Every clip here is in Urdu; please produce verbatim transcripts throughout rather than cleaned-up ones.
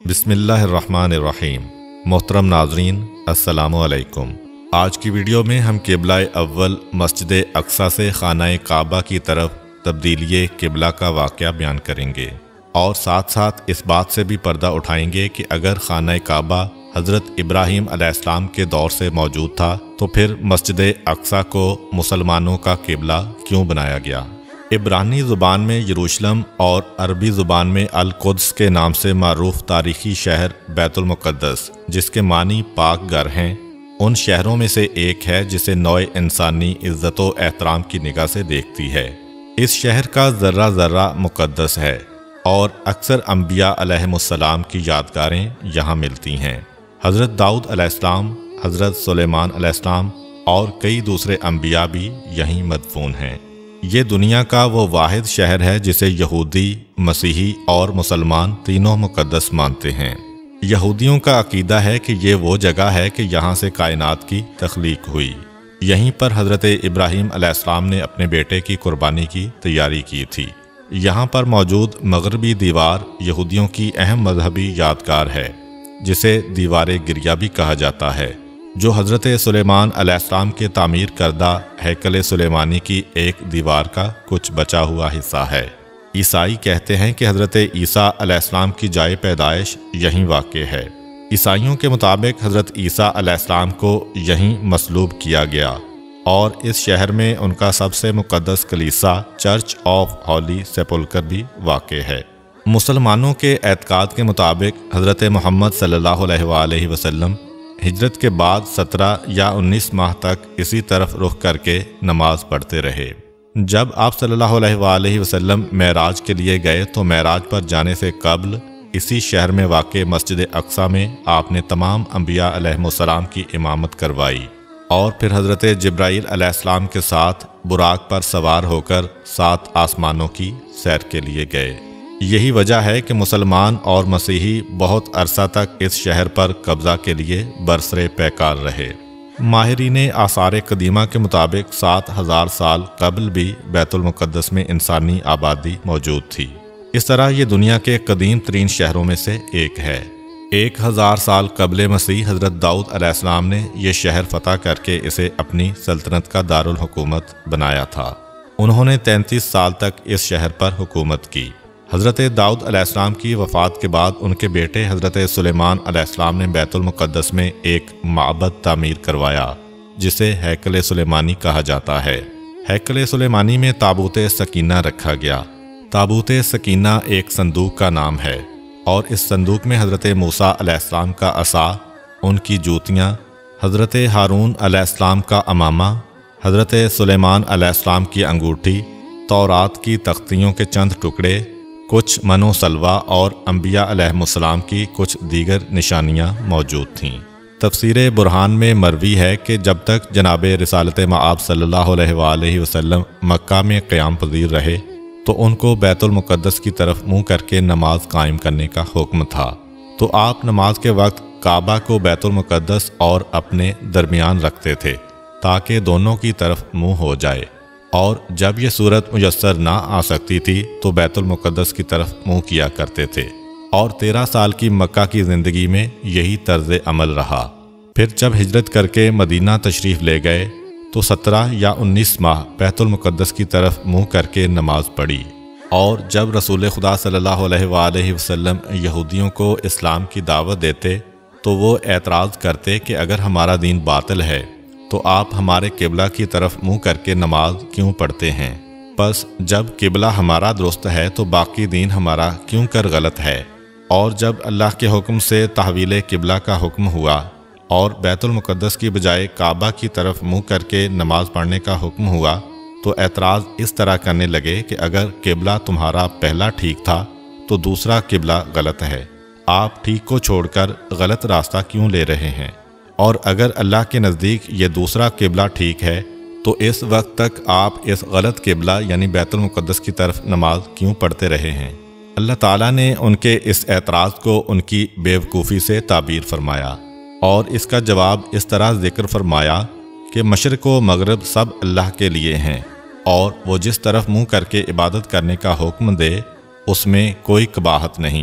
بسم اللہ الرحمن الرحیم۔ محترم ناظرین السلام علیکم۔ آج کی ویڈیو میں ہم قبلہ اول مسجد اقصی سے خانہ کعبہ کی طرف تبدیلی قبلہ کا واقعہ بیان کریں گے اور ساتھ ساتھ اس بات سے بھی پردہ اٹھائیں گے کہ اگر خانہ کعبہ حضرت ابراہیم علیہ السلام کے دور سے موجود تھا تو پھر مسجد اقصی کو مسلمانوں کا قبلہ کیوں بنایا گیا۔ عبرانی زبان میں یروشلم اور عربی زبان میں القدس کے نام سے معروف تاریخی شہر بیت المقدس، جس کے معنی پاک گھر ہیں، ان شہروں میں سے ایک ہے جسے نوع انسانی عزت و احترام کی نگاہ سے دیکھتی ہے۔ اس شہر کا ذرہ ذرہ مقدس ہے اور اکثر انبیاء علیہم السلام کی یادگاریں یہاں ملتی ہیں۔ حضرت داؤد علیہ السلام، حضرت سلیمان علیہ السلام اور کئی دوسرے انبیاء بھی یہیں مدفون ہیں۔ یہ دنیا کا وہ واحد شہر ہے جسے یہودی، مسیحی اور مسلمان تینوں مقدس مانتے ہیں۔ یہودیوں کا عقیدہ ہے کہ یہ وہ جگہ ہے کہ یہاں سے کائنات کی تخلیق ہوئی۔ یہیں پر حضرت ابراہیم علیہ السلام نے اپنے بیٹے کی قربانی کی تیاری کی تھی۔ یہاں پر موجود مغربی دیوار یہودیوں کی اہم مذہبی یادگار ہے، جسے دیوار گریہ بھی کہا جاتا ہے، جو حضرت سلیمان علیہ السلام کے تعمیر کردہ ہیکل سلیمانی کی ایک دیوار کا کچھ بچا ہوا حصہ ہے۔ عیسائی کہتے ہیں کہ حضرت عیسیٰ علیہ السلام کی جائے پیدائش یہیں واقع ہے۔ عیسائیوں کے مطابق حضرت عیسیٰ علیہ السلام کو یہیں مصلوب کیا گیا اور اس شہر میں ان کا سب سے مقدس کلیسا چرچ آف ہولی سیپولکر بھی واقع ہے۔ مسلمانوں کے اعتقاد کے مطابق حضرت محمد صلی اللہ علیہ وآلہ وسلم ہجرت کے بعد سترہ یا انیس ماہ تک اسی طرف رخ کر کے نماز پڑھتے رہے۔ جب آپ صلی اللہ علیہ وآلہ وسلم معراج کے لیے گئے تو معراج پر جانے سے قبل اسی شہر میں واقع مسجد اقصی میں آپ نے تمام انبیاء علیہم السلام کی امامت کروائی اور پھر حضرت جبرائیل علیہ السلام کے ساتھ براق پر سوار ہو کر سات آسمانوں کی سیر کے لیے گئے۔ یہی وجہ ہے کہ مسلمان اور مسیحی بہت عرصہ تک اس شہر پر قبضہ کے لیے برسر پیکار رہے۔ ماہرین آثار قدیمہ کے مطابق سات ہزار سال قبل بھی بیت المقدس میں انسانی آبادی موجود تھی۔ اس طرح یہ دنیا کے قدیم ترین شہروں میں سے ایک ہے۔ ایک ہزار سال قبل مسیح حضرت داؤد علیہ السلام نے یہ شہر فتح کر کے اسے اپنی سلطنت کا دارالحکومت بنایا تھا۔ انہوں نے تینتیس سال تک اس شہر پر حکومت کی۔ حضرت داؤد علیہ السلام کی وفات کے بعد ان کے بیٹے حضرت سلیمان علیہ السلام نے بیت المقدس میں ایک معبد تعمیر کروایا، جسے ہیکل سلیمانی کہا جاتا ہے۔ ہیکل سلیمانی میں تابوت سکینہ رکھا گیا۔ تابوت سکینہ ایک صندوق کا نام ہے اور اس صندوق میں حضرت موسیٰ علیہ السلام کا عصا، ان کی جوتیاں، حضرت ہارون علیہ السلام کا امامہ، حضرت سلیمان علیہ السلام کی انگوٹھی، تورات کی تختیوں کے چند ٹکڑے، کچھ من و سلوہ اور انبیاء علیہم السلام کی کچھ دیگر نشانیاں موجود تھیں۔ تفسیر برہان میں مروی ہے کہ جب تک جناب رسالت مآب صلی اللہ علیہ وآلہ وسلم مکہ میں قیام پذیر رہے تو ان کو بیت المقدس کی طرف منہ کر کے نماز قائم کرنے کا حکم تھا، تو آپ نماز کے وقت کعبہ کو بیت المقدس اور اپنے درمیان رکھتے تھے تاکہ دونوں کی طرف منہ ہو جائے، اور جب یہ صورت میسر نہ آ سکتی تھی تو بیت المقدس کی طرف منہ کیا کرتے تھے، اور تیرہ سال کی مکہ کی زندگی میں یہی طرز عمل رہا۔ پھر جب ہجرت کر کے مدینہ تشریف لے گئے تو سترہ یا انیس ماہ بیت المقدس کی طرف منہ کر کے نماز پڑھی، اور جب رسول خدا صلی اللہ علیہ وآلہ وسلم یہودیوں کو اسلام کی دعوت دیتے تو وہ اعتراض کرتے کہ اگر ہمارا دین باطل ہے تو آپ ہمارے قبلہ کی طرف منہ کر کے نماز کیوں پڑھتے ہیں؟ پس جب قبلہ ہمارا درست ہے تو باقی دین ہمارا کیوں کر غلط ہے؟ اور جب اللہ کے حکم سے تحویل قبلہ کا حکم ہوا اور بیت المقدس کی بجائے کعبہ کی طرف منہ کر کے نماز پڑھنے کا حکم ہوا تو اعتراض اس طرح کرنے لگے کہ اگر قبلہ تمہارا پہلا ٹھیک تھا تو دوسرا قبلہ غلط ہے، آپ ٹھیک کو چھوڑ کر غلط راستہ کیوں لے رہے ہیں؟ اور اگر اللہ کے نزدیک یہ دوسرا قبلہ ٹھیک ہے تو اس وقت تک آپ اس غلط قبلہ یعنی بیت المقدس کی طرف نماز کیوں پڑھتے رہے ہیں؟ اللہ تعالیٰ نے ان کے اس اعتراض کو ان کی بیوقوفی سے تعبیر فرمایا اور اس کا جواب اس طرح ذکر فرمایا کہ مشرق و مغرب سب اللہ کے لیے ہیں، اور وہ جس طرف منہ کر کے عبادت کرنے کا حکم دے اس میں کوئی قباحت نہیں،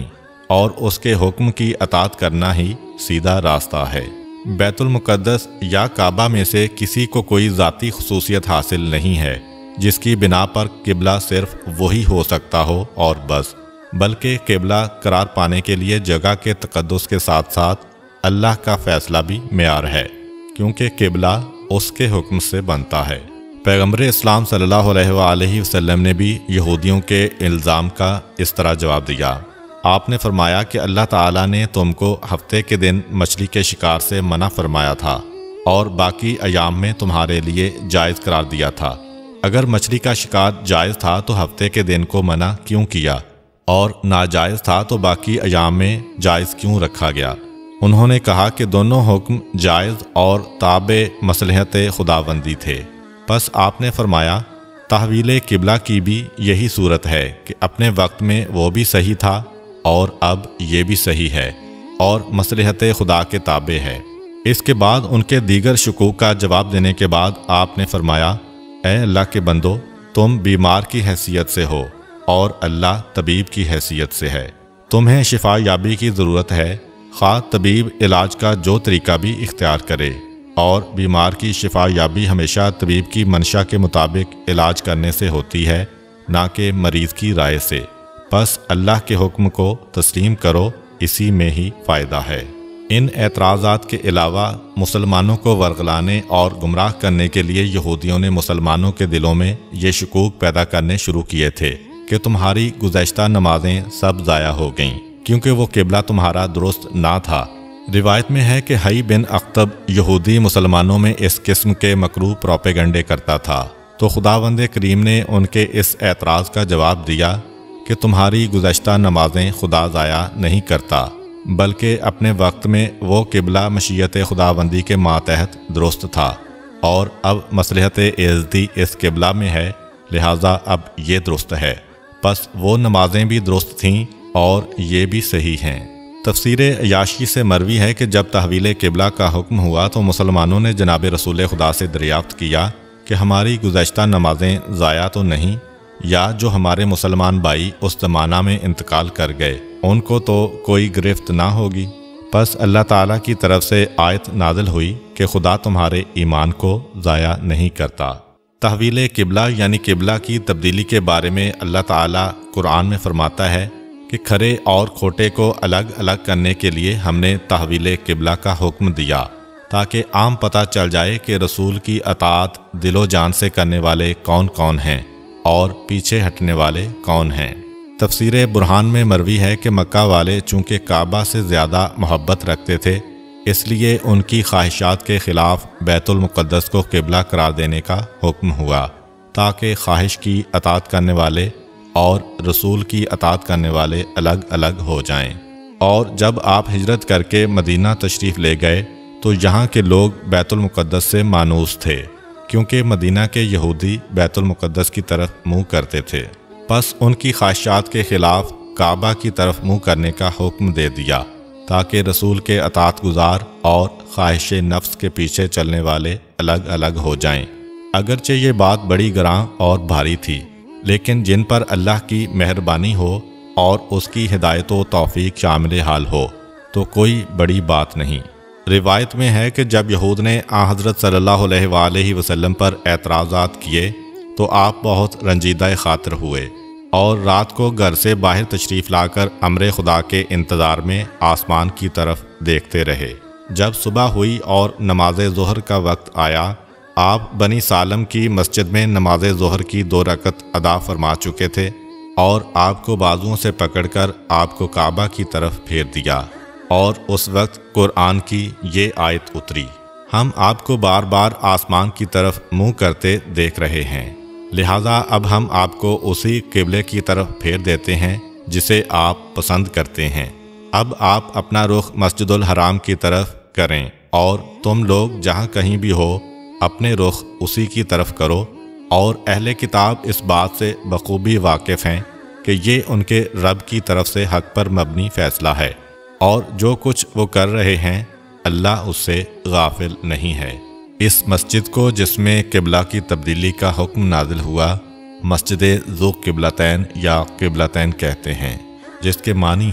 اور اس کے حکم کی اطاعت کرنا ہی سیدھا راستہ ہے۔ بیت المقدس یا کعبہ میں سے کسی کو کوئی ذاتی خصوصیت حاصل نہیں ہے جس کی بنا پر قبلہ صرف وہی ہو سکتا ہو اور بس، بلکہ قبلہ قرار پانے کے لیے جگہ کے تقدس کے ساتھ ساتھ اللہ کا فیصلہ بھی معیار ہے، کیونکہ قبلہ اس کے حکم سے بنتا ہے۔ پیغمبر اسلام صلی اللہ علیہ وآلہ وسلم نے بھی یہودیوں کے الزام کا اس طرح جواب دیا۔ آپ نے فرمایا کہ اللہ تعالیٰ نے تم کو ہفتے کے دن مچھلی کے شکار سے منع فرمایا تھا اور باقی ایام میں تمہارے لیے جائز قرار دیا تھا۔ اگر مچھلی کا شکار جائز تھا تو ہفتے کے دن کو منع کیوں کیا، اور ناجائز تھا تو باقی ایام میں جائز کیوں رکھا گیا؟ انہوں نے کہا کہ دونوں حکم جائز اور تابع مصلحت خداوندی تھے۔ پس آپ نے فرمایا تحویل قبلہ کی بھی یہی صورت ہے کہ اپنے وقت میں وہ بھی صحیح تھا اور اب یہ بھی صحیح ہے اور مصلحت خدا کے تابع ہے۔ اس کے بعد ان کے دیگر شکوک کا جواب دینے کے بعد آپ نے فرمایا، اے اللہ کے بندو، تم بیمار کی حیثیت سے ہو اور اللہ طبیب کی حیثیت سے ہے۔ تمہیں شفا یابی کی ضرورت ہے، خواہ طبیب علاج کا جو طریقہ بھی اختیار کرے، اور بیمار کی شفا یابی ہمیشہ طبیب کی منشا کے مطابق علاج کرنے سے ہوتی ہے، نہ کہ مریض کی رائے سے۔ بس اللہ کے حکم کو تسلیم کرو، اسی میں ہی فائدہ ہے۔ ان اعتراضات کے علاوہ مسلمانوں کو ورغلانے اور گمراہ کرنے کے لیے یہودیوں نے مسلمانوں کے دلوں میں یہ شکوک پیدا کرنے شروع کیے تھے کہ تمہاری گزشتہ نمازیں سب ضائع ہو گئیں کیونکہ وہ قبلہ تمہارا درست نہ تھا۔ روایت میں ہے کہ حی بن اخطب یہودی مسلمانوں میں اس قسم کے مکروہ پروپیگنڈے کرتا تھا، تو خداوند کریم نے ان کے اس اعتراض کا جواب دیا کہ تمہاری گزشتہ نمازیں خدا ضائع نہیں کرتا، بلکہ اپنے وقت میں وہ قبلہ مشیت خداوندی کے ماتحت درست تھا، اور اب مصلحت ایزدی اس قبلہ میں ہے، لہٰذا اب یہ درست ہے۔ پس وہ نمازیں بھی درست تھیں اور یہ بھی صحیح ہیں۔ تفسیر عیاشی سے مروی ہے کہ جب تحویل قبلہ کا حکم ہوا تو مسلمانوں نے جناب رسول خدا سے دریافت کیا کہ ہماری گزشتہ نمازیں ضائع تو نہیں، یا جو ہمارے مسلمان بھائی اس زمانہ میں انتقال کر گئے ان کو تو کوئی گرفت نہ ہوگی؟ پس اللہ تعالیٰ کی طرف سے آیت نازل ہوئی کہ خدا تمہارے ایمان کو ضائع نہیں کرتا۔ تحویل قبلہ یعنی قبلہ کی تبدیلی کے بارے میں اللہ تعالیٰ قرآن میں فرماتا ہے کہ کھرے اور کھوٹے کو الگ الگ کرنے کے لیے ہم نے تحویل قبلہ کا حکم دیا تاکہ عام پتہ چل جائے کہ رسول کی اطاعت دل و جان سے کرنے والے کون کون ہیں اور پیچھے ہٹنے والے کون ہیں۔ تفسیر برہان میں مروی ہے کہ مکہ والے چونکہ کعبہ سے زیادہ محبت رکھتے تھے، اس لیے ان کی خواہشات کے خلاف بیت المقدس کو قبلہ قرار دینے کا حکم ہوا تاکہ خواہش کی اطاعت کرنے والے اور رسول کی اطاعت کرنے والے الگ الگ ہو جائیں۔ اور جب آپ ہجرت کر کے مدینہ تشریف لے گئے تو یہاں کے لوگ بیت المقدس سے مانوس تھے، کیونکہ مدینہ کے یہودی بیت المقدس کی طرف منہ کرتے تھے۔ پس ان کی خواہشات کے خلاف کعبہ کی طرف منہ کرنے کا حکم دے دیا تاکہ رسول کے اطاعت گزار اور خواہش نفس کے پیچھے چلنے والے الگ الگ ہو جائیں۔ اگرچہ یہ بات بڑی گراں اور بھاری تھی، لیکن جن پر اللہ کی مہربانی ہو اور اس کی ہدایت و توفیق شامل حال ہو تو کوئی بڑی بات نہیں۔ روایت میں ہے کہ جب یہود نے آن حضرت صلی اللہ علیہ وآلہ وسلم پر اعتراضات کیے تو آپ بہت رنجیدہ خاطر ہوئے اور رات کو گھر سے باہر تشریف لا کر امر خدا کے انتظار میں آسمان کی طرف دیکھتے رہے۔ جب صبح ہوئی اور نماز ظہر کا وقت آیا، آپ بنی سالم کی مسجد میں نماز ظہر کی دو رکعت ادا فرما چکے تھے اور آپ کو بازوؤں سے پکڑ کر آپ کو کعبہ کی طرف پھیر دیا، اور اس وقت قرآن کی یہ آیت اتری، ہم آپ کو بار بار آسمان کی طرف منہ کرتے دیکھ رہے ہیں، لہٰذا اب ہم آپ کو اسی قبلے کی طرف پھیر دیتے ہیں جسے آپ پسند کرتے ہیں۔ اب آپ اپنا رخ مسجد الحرام کی طرف کریں اور تم لوگ جہاں کہیں بھی ہو اپنے رخ اسی کی طرف کرو، اور اہل کتاب اس بات سے بخوبی واقف ہیں کہ یہ ان کے رب کی طرف سے حق پر مبنی فیصلہ ہے، اور جو کچھ وہ کر رہے ہیں اللہ اس سے غافل نہیں ہے۔ اس مسجد کو جس میں قبلہ کی تبدیلی کا حکم نازل ہوا مسجد ذو قبلتین یا قبلتین کہتے ہیں، جس کے معنی ہیں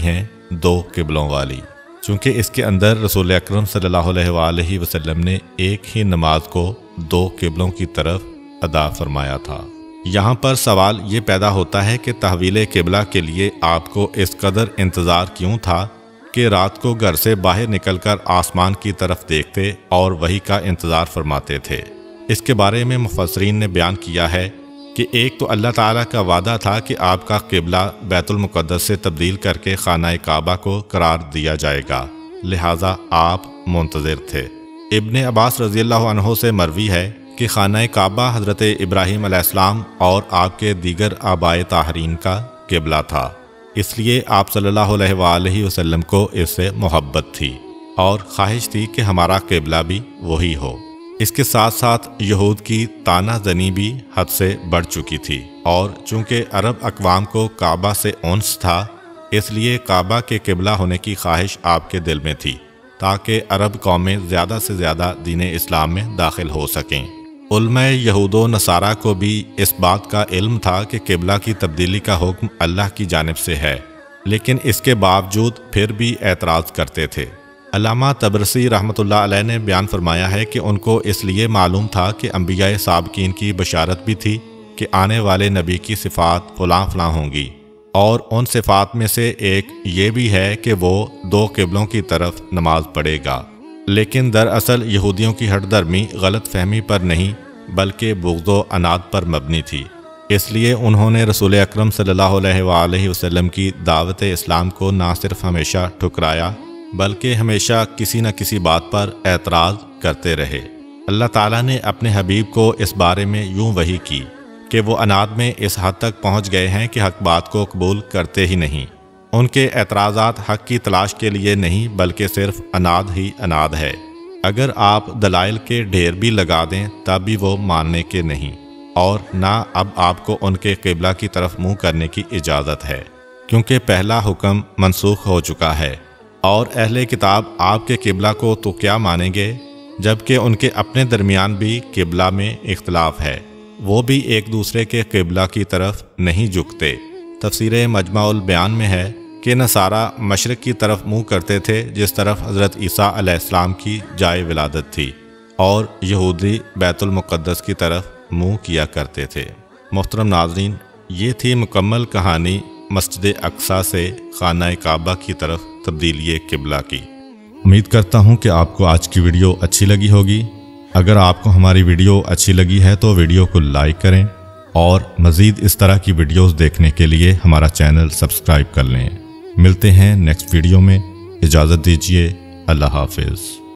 دو قبلوں والی، چونکہ اس کے اندر رسول اکرم صلی اللہ علیہ وآلہ وسلم نے ایک ہی نماز کو دو قبلوں کی طرف ادا فرمایا تھا۔ یہاں پر سوال یہ پیدا ہوتا ہے کہ تحویل قبلہ کے لیے آپ کو اس قدر انتظار کیوں تھا کہ رات کو گھر سے باہر نکل کر آسمان کی طرف دیکھتے اور وحی کا انتظار فرماتے تھے؟ اس کے بارے میں مفسرین نے بیان کیا ہے کہ ایک تو اللہ تعالیٰ کا وعدہ تھا کہ آپ کا قبلہ بیت المقدس سے تبدیل کر کے خانہ کعبہ کو قرار دیا جائے گا، لہٰذا آپ منتظر تھے۔ ابن عباس رضی اللہ عنہ سے مروی ہے کہ خانہ کعبہ حضرت ابراہیم علیہ السلام اور آپ کے دیگر آبائے طاہرین کا قبلہ تھا، اس لیے آپ صلی اللہ علیہ وآلہ وسلم کو اس سے محبت تھی اور خواہش تھی کہ ہمارا قبلہ بھی وہی ہو۔ اس کے ساتھ ساتھ یہود کی طعنہ زنی بھی حد سے بڑھ چکی تھی، اور چونکہ عرب اقوام کو کعبہ سے انس تھا، اس لیے کعبہ کے قبلہ ہونے کی خواہش آپ کے دل میں تھی تاکہ عرب قومیں زیادہ سے زیادہ دین اسلام میں داخل ہو سکیں۔ علماء یہود و نصارہ کو بھی اس بات کا علم تھا کہ قبلہ کی تبدیلی کا حکم اللہ کی جانب سے ہے، لیکن اس کے باوجود پھر بھی اعتراض کرتے تھے۔ علامہ طبرسی رحمۃ اللہ علیہ نے بیان فرمایا ہے کہ ان کو اس لیے معلوم تھا کہ انبیاء سابقین کی بشارت بھی تھی کہ آنے والے نبی کی صفات فلاں فلاں ہوں گی، اور ان صفات میں سے ایک یہ بھی ہے کہ وہ دو قبلوں کی طرف نماز پڑھے گا۔ لیکن دراصل یہودیوں کی ہٹ درمی غلط فہمی پر نہیں بلکہ بغض و عناد پر مبنی تھی، اس لیے انہوں نے رسول اکرم صلی اللہ علیہ وآلہ وسلم کی دعوت اسلام کو نہ صرف ہمیشہ ٹھکرایا بلکہ ہمیشہ کسی نہ کسی بات پر اعتراض کرتے رہے۔ اللہ تعالیٰ نے اپنے حبیب کو اس بارے میں یوں وحی کی کہ وہ عناد میں اس حد تک پہنچ گئے ہیں کہ حق بات کو قبول کرتے ہی نہیں۔ ان کے اعتراضات حق کی تلاش کے لیے نہیں بلکہ صرف عناد ہی عناد ہے۔ اگر آپ دلائل کے ڈھیر بھی لگا دیں تب بھی وہ ماننے کے نہیں، اور نہ اب آپ کو ان کے قبلہ کی طرف منہ کرنے کی اجازت ہے، کیونکہ پہلا حکم منسوخ ہو چکا ہے۔ اور اہل کتاب آپ کے قبلہ کو تو کیا مانیں گے جبکہ ان کے اپنے درمیان بھی قبلہ میں اختلاف ہے، وہ بھی ایک دوسرے کے قبلہ کی طرف نہیں جھکتے۔ تفسیر مجمع البیان میں ہے کہ نصارہ مشرق کی طرف منہ کرتے تھے جس طرف حضرت عیسیٰ علیہ السلام کی جائے ولادت تھی، اور یہودی بیت المقدس کی طرف منہ کیا کرتے تھے۔ محترم ناظرین، یہ تھی مکمل کہانی مسجد اقصیٰ سے خانہ کعبہ کی طرف تبدیلی قبلہ کی۔ امید کرتا ہوں کہ آپ کو آج کی ویڈیو اچھی لگی ہوگی۔ اگر آپ کو ہماری ویڈیو اچھی لگی ہے تو ویڈیو کو لائک کریں، اور مزید اس طرح کی ویڈیوز دیکھنے کے لیے ہمارا چینل سبسکرائب کر لیں۔ ملتے ہیں نیکسٹ ویڈیو میں، اجازت دیجیے، اللہ حافظ۔